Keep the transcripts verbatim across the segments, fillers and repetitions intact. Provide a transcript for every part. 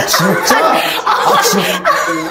아, 진짜? 아, 진짜?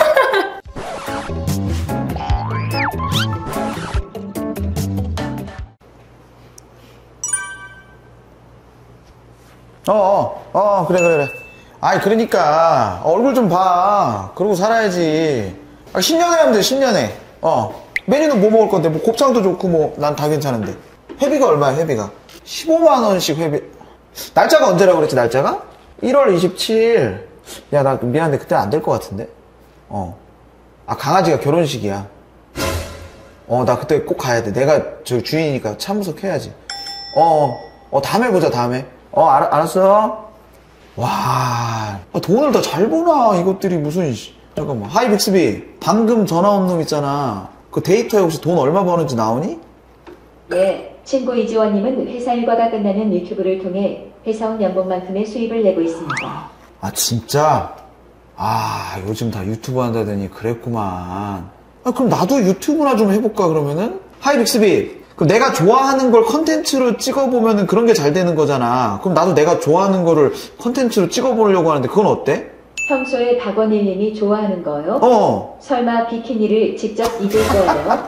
어어 어, 어, 그래 그래 그래. 아이 그러니까 얼굴 좀 봐. 그러고 살아야지. 아, 신년회 하면 돼. 신년회. 어 메뉴는 뭐 먹을 건데? 뭐 곱창도 좋고 뭐 난 다 괜찮은데. 회비가 얼마야? 회비가 십오만 원씩 회비. 날짜가 언제라고 그랬지? 날짜가? 일월 이십칠일. 야 나 미안한데 그때 안 될 것 같은데. 어 아 강아지가 결혼식이야. 어 나 그때 꼭 가야 돼. 내가 저 주인이니까 참석해야지. 어어 어, 다음에 보자. 다음에. 어, 알, 알았어. 와, 아, 돈을 더 잘 버나, 이것들이 무슨, 잠깐만. 하이, 빅스비. 방금 전화 온 놈 있잖아. 그 데이터에 혹시 돈 얼마 버는지 나오니? 네, 친구 이지원님은 회사 일과가 끝나는 유튜브를 통해 회사원 연봉만큼의 수입을 내고 있습니다. 아, 진짜? 아, 요즘 다 유튜브 한다더니 그랬구만. 아, 그럼 나도 유튜브나 좀 해볼까, 그러면은? 하이, 빅스비. 그럼 내가 좋아하는 걸 컨텐츠로 찍어보면 그런 게 잘 되는 거잖아. 그럼 나도 내가 좋아하는 거를 컨텐츠로 찍어보려고 하는데 그건 어때? 평소에 박원일님이 좋아하는 거요? 어. 설마 비키니를 직접 입을 거예요?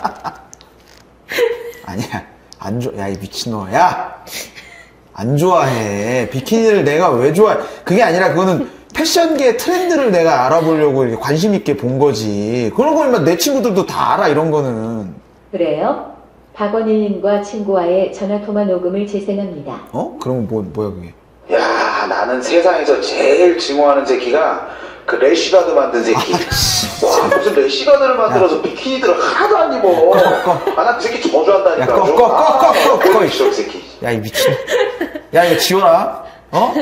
아니야. 안 좋아. 야, 이 미친놈아. 야! 안 좋아해. 비키니를 내가 왜 좋아해? 그게 아니라 그거는 패션계 트렌드를 내가 알아보려고 이렇게 관심 있게 본 거지. 그런 거면 내 친구들도 다 알아, 이런 거는. 그래요? 박원일님과 친구와의 전화통화 녹음을 재생합니다. 어? 그럼 뭐, 뭐야 그게? 야, 나는 세상에서 제일 증오하는 새끼가 그 래쉬가드 만든 새끼. 와, 무슨 래쉬가드를 만들어서 야. 비키니들을 하나도 안 입어. 아, 나 그 새끼 저주한다니까. 야, 꺼, 꺼, 꺼, 꺼, 꺼, 꺼, 이 새끼. 야, 이 미친. 야, 이거 지워라. 어?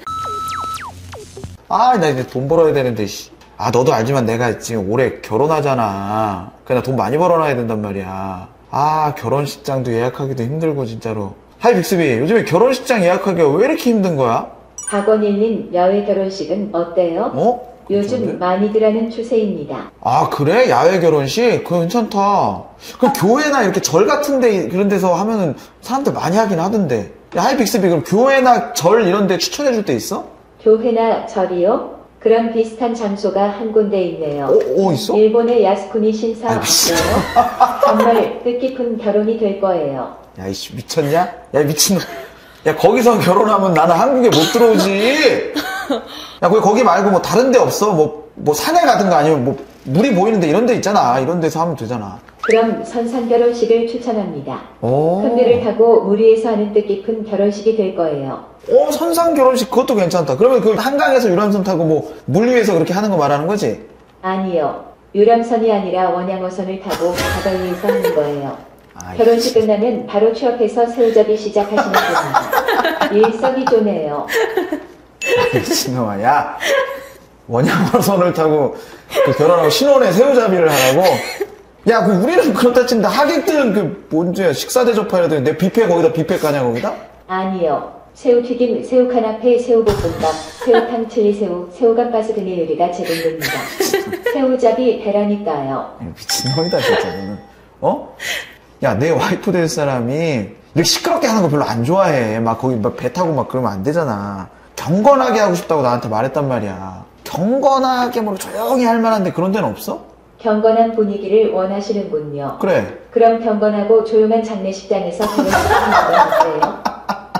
아, 나 이제 돈 벌어야 되는데, 씨. 아, 너도 알지만 내가 지금 올해 결혼하잖아. 그냥 돈 많이 벌어놔야 된단 말이야. 아, 결혼식장도 예약하기도 힘들고 진짜로. 하이 빅스비, 요즘에 결혼식장 예약하기가 왜 이렇게 힘든 거야? 박원일님 야외 결혼식은 어때요? 어? 요즘 괜찮은데? 많이들 하는 추세입니다. 아 그래? 야외 결혼식? 그거 괜찮다. 그럼 교회나 이렇게 절 같은 데 그런 데서 하면은 사람들 많이 하긴 하던데. 야, 하이 빅스비, 그럼 교회나 절 이런 데 추천해 줄 데 있어? 교회나 절이요? 그런 비슷한 장소가 한 군데 있네요. 어, 어 있어? 일본의 야스쿠니 신사 어때요? 정말 뜻깊은 결혼이 될 거예요. 야, 이씨 미쳤냐? 야, 미친놈. 야, 거기서 결혼하면 나는 한국에 못 들어오지. 야, 거기, 거기 말고 뭐 다른 데 없어? 뭐, 뭐 산에 가든가 아니면 뭐 물이 보이는데 이런 데 있잖아. 이런 데서 하면 되잖아. 그럼 선산 결혼식을 추천합니다. 오. 큰 배를 타고 물 위에서 하는 뜻깊은 결혼식이 될 거예요. 오, 선상 결혼식 그것도 괜찮다. 그러면 그 한강에서 유람선 타고 뭐 물 위에서 그렇게 하는 거 말하는 거지? 아니요. 유람선이 아니라 원양어선을 타고 바다 위에서 하는 거예요. 아, 결혼식 끝나면 바로 취업해서 새우잡이 시작하시는 겁니다. 일석이조네요. 미친놈아, 야. 원양어선을 타고 그 결혼하고 신혼에 새우잡이를 하라고? 야, 그 우리는 그렇다 친다. 하객들은 그 뭔지 식사 대접해야 되는데 뷔페 거기다 뷔페 까냐 거기다? 아니요. 새우튀김, 새우카나페, 새우볶음밥, 새우탕, 칠리새우, 새우감가스 등의 요리가 제공됩니다. 새우잡이 배라니까요. 미친놈이다 진짜 너는. 어? 야, 내 와이프 될 사람이 이렇게 시끄럽게 하는 거 별로 안 좋아해. 막 거기 막 배 타고 막 그러면 안 되잖아. 경건하게 하고 싶다고 나한테 말했단 말이야. 경건하게 뭐 조용히 할 만한데 그런 데는 없어? 경건한 분위기를 원하시는군요. 그래. 그럼 경건하고 조용한 장례식장에서 결혼식하는 건 어때요?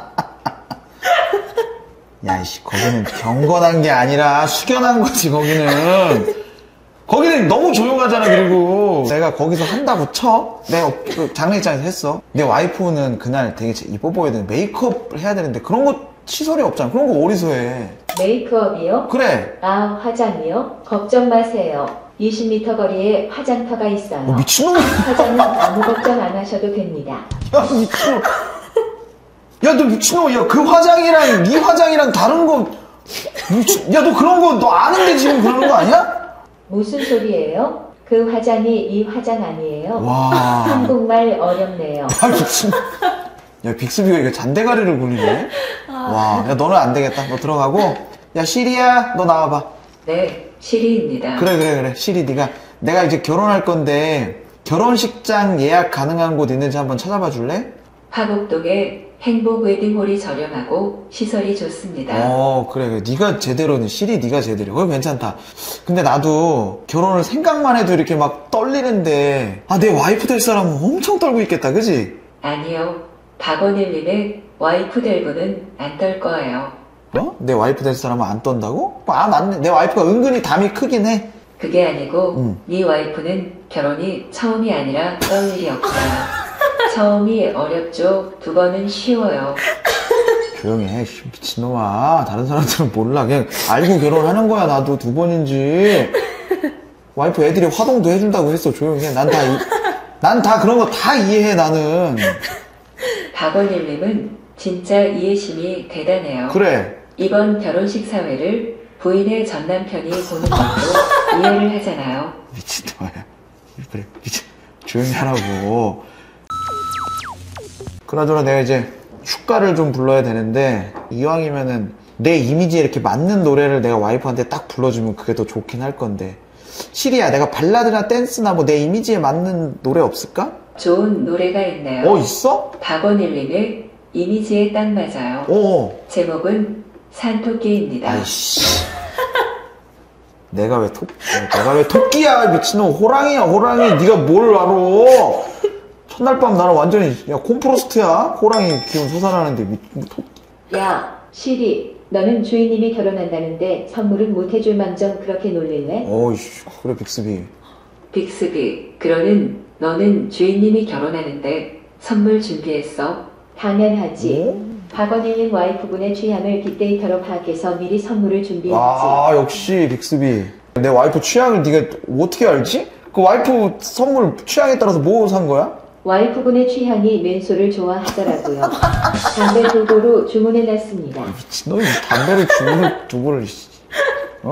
야, 이씨, 거기는 경건한 게 아니라 숙연한 거지, 거기는. 거기는 너무 조용하잖아, 그리고. 내가 거기서 한다고 쳐? 내가 장례식장에서 했어. 내 와이프는 그날 되게 이뻐 보여야 되는데, 메이크업 해야 되는데, 그런 거 시설이 없잖아. 그런 거 어디서 해? 메이크업이요? 그래. 아, 화장이요? 걱정 마세요. 이십 미터 거리에 화장터가 있어요. 어, 미친놈. 화장은 아무 걱정 안 하셔도 됩니다. 야, 미친놈. 야, 너 미친놈. 야, 그 화장이랑 이 화장이랑 다른 거. 미친. 야, 너 그런 거 너 아는데 지금 그러는 거 아니야? 무슨 소리예요? 그 화장이 이 화장 아니에요? 와. 한국말 어렵네요. 아, 미친. 야, 빅스비가 이거 잔대가리를 굴리네? 와, 야, 너는 안 되겠다. 너 들어가고. 야, 시리야, 너 나와봐. 네, 시리입니다. 그래, 그래, 그래. 시리, 네가. 내가 이제 결혼할 건데, 결혼식장 예약 가능한 곳 있는지 한번 찾아봐 줄래? 화곡동에 행복 웨딩홀이 저렴하고 시설이 좋습니다. 어, 그래, 그래. 네가 제대로는, 실이 네가 제대로. 그거 괜찮다. 근데 나도 결혼을 생각만 해도 이렇게 막 떨리는데, 아, 내 와이프 될 사람은 엄청 떨고 있겠다, 그지? 아니요. 박원일님의 와이프 될 분은 안 떨 거예요. 어? 내 와이프 될 사람은 안 떤다고? 아, 맞네. 내 와이프가 은근히 담이 크긴 해. 그게 아니고 음. 네 와이프는 결혼이 처음이 아니라 떨 일이 없어요. 처음이 어렵죠. 두 번은 쉬워요. 조용히 해, 씨, 미친놈아. 다른 사람들은 몰라. 그냥 알고 결혼하는 거야, 나도 두 번인지. 와이프 애들이 화동도 해준다고 했어, 조용히 해. 난 다, 난 다 그런 거 다 이해해, 나는. 박원일님은 진짜 이해심이 대단해요. 그래. 이번 결혼식 사회를 부인의 전 남편이 보는 것도 이해를 하잖아요. 미친놈아. 그래, 미친. 조용히 하라고. 그나저나 내가 이제 축가를 좀 불러야 되는데, 이왕이면은 내 이미지에 이렇게 맞는 노래를 내가 와이프한테 딱 불러주면 그게 더 좋긴 할 건데. 시리야, 내가 발라드나 댄스나 뭐 내 이미지에 맞는 노래 없을까? 좋은 노래가 있네요. 어, 있어? 박원일님의 이미지에 딱 맞아요. 어. 제목은 산토끼입니다. 아이씨. 내가 왜 토, 내가 왜 토끼야, 미친놈. 호랑이야, 호랑이. 네가 뭘 알아. 첫날 밤 나는 완전히, 야, 콤프로스트야. 호랑이 기운 솟아나는데, 미, 뭐, 토끼. 야, 시리, 너는 주인님이 결혼한다는데 선물은 못 해줄 망정 그렇게 놀릴래? 어이씨, 그래, 빅스비. 빅스비, 그러는 너는 주인님이 결혼하는데 선물 준비했어? 당연하지. 어? 박원일님 와이프분의 취향을 빅데이터로 파악해서 미리 선물을 준비했지. 아, 역시, 빅스비. 내 와이프 취향을 네가 어떻게 알지? 그 와이프 선물 취향에 따라서 뭐 산 거야? 와이프분의 취향이 맨소를 좋아하더라고요. 담배 두 고로 주문해놨습니다. 미친놈이 담배를 주문을 두고를, 어?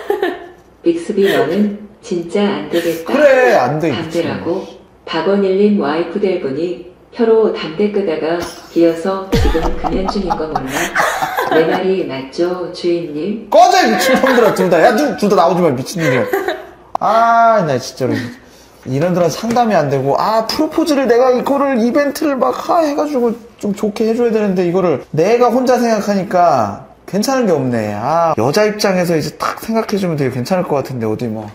빅스비 너는 진짜 안 되겠다. 그래, 안 돼. 담배라고 박원일님 와이프 될 분이 혀로 담배 끄다가 기어서 지금 금연 중인 거 몰라? 내 말이 맞죠, 주인님? 꺼져, 이 미친놈들아, 둘 다. 야, 둘 다 나오지 마, 미친놈들아. 아, 나 진짜로. 이런들은 상담이 안 되고, 아, 프로포즈를 내가 이거를 이벤트를 막 하, 해가지고 좀 좋게 해줘야 되는데, 이거를 내가 혼자 생각하니까 괜찮은 게 없네. 아, 여자 입장에서 이제 딱 생각해주면 되게 괜찮을 것 같은데, 어디 뭐.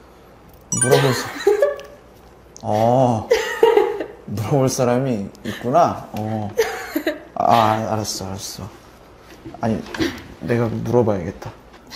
물어볼 수, 어, 물어볼 사람이 있구나. 어. 아, 알았어, 알았어. 아니, 내가 물어봐야겠다.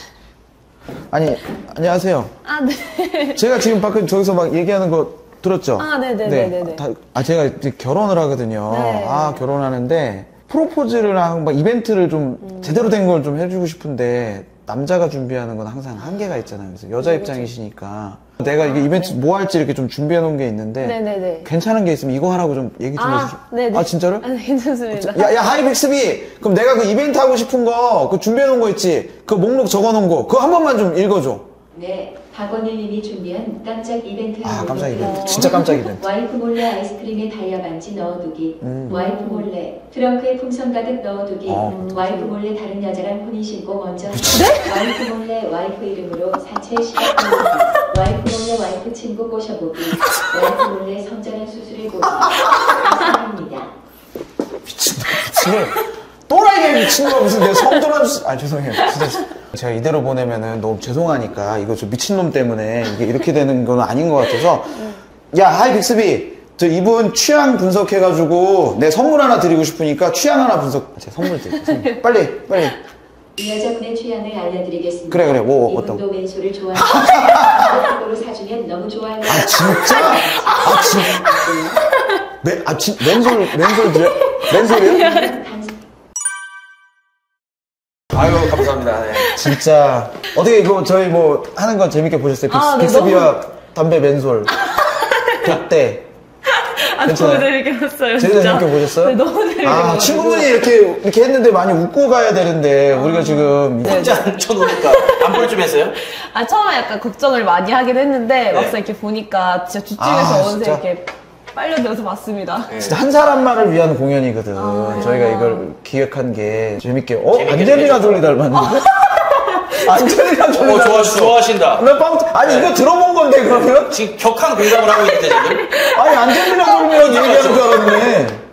아니, 안녕하세요. 아, 네. 제가 지금 밖에 저기서 막 얘기하는 거 들었죠? 아, 네네네네네. 다, 아, 제가 이제 결혼을 하거든요. 네. 아, 결혼하는데, 프로포즈를 하고 막 이벤트를 좀 음. 제대로 된 걸 좀 해주고 싶은데, 남자가 준비하는 건 항상 한계가 있잖아요. 그래서 여자 네, 입장이시니까. 내가 이게 이벤트 뭐 할지 이렇게 좀 준비해 놓은 게 있는데, 네네네. 괜찮은 게 있으면 이거 하라고 좀 얘기 좀 해주시죠. 아, 네네. 아, 진짜로? 아, 네, 괜찮습니다. 야, 야, 하이 빅스비! 그럼 내가 그 이벤트 하고 싶은 거, 그 준비해 놓은 거 있지? 그 목록 적어 놓은 거, 그거 한 번만 좀 읽어줘. 네, 박원일님이 준비한 깜짝 이벤트를 아, 깜짝 모르겠어요. 이벤트. 진짜 깜짝 이벤트. 와이프 몰래 아이스크림에 다이아 반지 넣어두기. 음. 와이프 몰래 트렁크에 풍선 가득 넣어두기. 어. 와이프 몰래 다른 여자랑 혼인신고 먼저. 네? 와이프 몰래 와이프 이름으로 사채 시작해보기. 와이프 몰래 와이프 친구 꼬셔보기. 와이프 몰래 성전환 수술해보기. 감사합니다. 미친놈, 미친놈. 또라이가 미친놈, 무슨 내가 성전환 수, 아, 죄송해요. 진짜. 제가 이대로 보내면은 너무 죄송하니까, 이거 저 미친놈 때문에 이게 이렇게 되는 건 아닌 것 같아서. 야, 하이 빅스비. 저 이분 취향 분석해가지고 내 선물 하나 드리고 싶으니까 취향 하나 분석. 제가 선물 드릴게요. 선물. 빨리, 빨리. 이 여자분의 취향을 알려드리겠습니다. 그래, 그래. 뭐, 이분도 어떤- 맨소를 좋아하니까 로 사주면 너무 좋아할 것 아, 진짜? 아, 진, 맨, 아, 진, 맨솔, 맨솔 드려? 맨솔이요? 아유, 감사합니다. 네. 진짜. 어떻게 이거 저희 뭐 하는 건 재밌게 보셨어요? 아, 네, 빅스비와 담배 맨솔. 격대. 아, 괜찮아요? 너무 재밌게 봤어요. 제일 진짜. 재밌게 보셨어요? 네, 너무 재밌게 아, 봤어요. 친구분이 이렇게, 이렇게 했는데 많이 웃고 가야 되는데, 우리가 지금. 혼자 앉혀놓으니까 안 볼 좀 했어요? 아, 처음에 약간 걱정을 많이 하긴 했는데, 막상 이렇게 보니까 진짜 주중에서 아, 어느새 진짜? 이렇게 빨려들어서 봤습니다. 진짜 한 사람만을 위한 공연이거든. 아. 저희가 이걸 기획한 게 재밌게. 어? 재밌게 안젤리나 재밌게 졸리 닮았는데? 안젤리나 졸리 어, 좋아, 닮았어. 좋아하신다. 나 빵, 아니, 이거 들어본 건데, 그러면? 지금 격한 공감을 하고 있는데, 지금? 아니, 안젤리나 졸리라고 얘기하는 줄 알았네.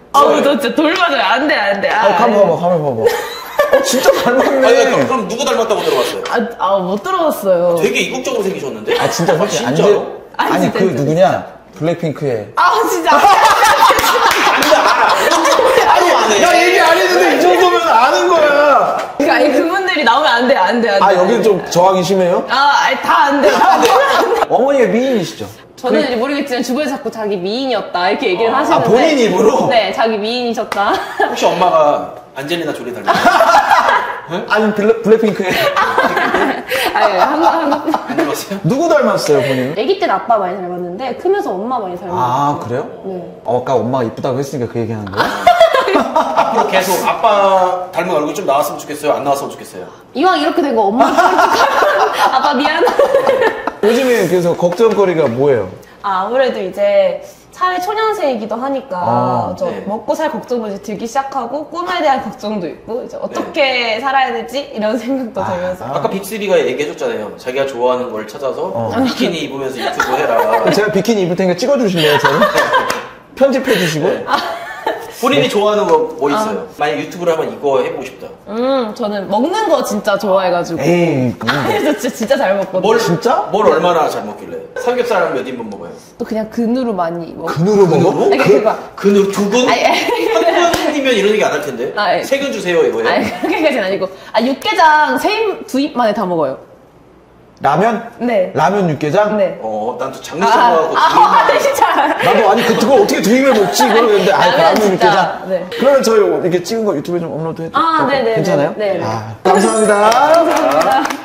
아우, 저 진짜 돌 맞아요. 안 돼, 안 돼. 아, 아, 가만 봐봐, 가만 봐봐. 어, 진짜 닮았네. 아니, 그럼, 그럼 누구 닮았다고 들어봤어요? 아, 아, 못 들어봤어요. 되게 이국적으로 생기셨는데? 아, 진짜 솔직히 안 돼. 진짜로? 아니, 아니, 그 진짜, 누구냐? 블랙핑크의. 아, 진짜. 안돼 알아. 아니 안 해. 나 얘기 안 했는데 이 정도면 아는 거야. 그러니까 아니, 그분들이 나오면 안 돼, 안 돼, 안 돼. 아, 여기는 좀 저항이 심해요? 아, 아니, 다 안 돼. 다 안 돼. 어머니가 미인이시죠? 저는 이제 모르겠지만 주변에서 자꾸 자기 미인이었다 이렇게 얘기를 하시는데. 아, 본인 입으로? 네, 자기 미인이셨다. 혹시 엄마가 안젤리나 졸리 닮았어요? 아니, 블랙, 블랙핑크의. 아니, 한국, 한국. 안 닮았어요? 누구 닮았어요, 본인? 아기 때는 아빠 많이 닮았는데, 크면서 엄마 많이 닮았어요. 아, 그래요? 네. 어, 아까 엄마가 이쁘다고 했으니까 그 얘기 하는 거야? 앞으로 계속 아빠 닮은 얼굴 좀 나왔으면 좋겠어요? 안 나왔으면 좋겠어요? 이왕 이렇게 된 거 엄마 아빠 미안. 요즘에 그래서 걱정거리가 뭐예요? 아, 아무래도 이제 사회 초년생이기도 하니까 아, 저 네. 먹고 살 걱정도 이제 들기 시작하고 꿈에 대한 걱정도 있고 이제 어떻게 살아야 되지 이런 생각도 들면서 아까 빅스비가 얘기해줬잖아요. 자기가 좋아하는 걸 찾아서 어. 비키니 입으면서 유튜브 해라. 제가 비키니 입을 테니까 찍어주실래요, 저는? 편집해주시고. 본인이 좋아하는 거 뭐 있어요? 만약 유튜브를 하면 이거 해보고 싶다. 음 저는 먹는 거 진짜 좋아해가지고 에이, 그래서 진짜, 진짜 잘 먹거든요. 뭘 진짜? 뭘 얼마나 잘 먹길래? 삼겹살 몇 인분 먹어요? 또 그냥 근으로 많이 먹. 근으로 먹어? 아니, 그거. 근육 두 근? 아니, 아니. 한 근이면 이런 얘기 안 할 텐데. 아, 예. 세 근 주세요 이거예요. 아니 그렇게까지는 아니고 아 육개장 세 입 두 입 만에 다 먹어요. 라면? 네. 라면 육개장? 네. 어, 난 또 아, 장미장하고 아, 아, 진짜. 나도 아니, 그, 그걸 어떻게 두 입에 먹지? 그러는데, 아, 라면 라면 진짜, 육개장? 네. 그러면 저희 이렇게 찍은 거 유튜브에 좀 업로드 해도 아, 네네. 괜찮아요? 네. 네. 아, 감사합니다. 감사합니다.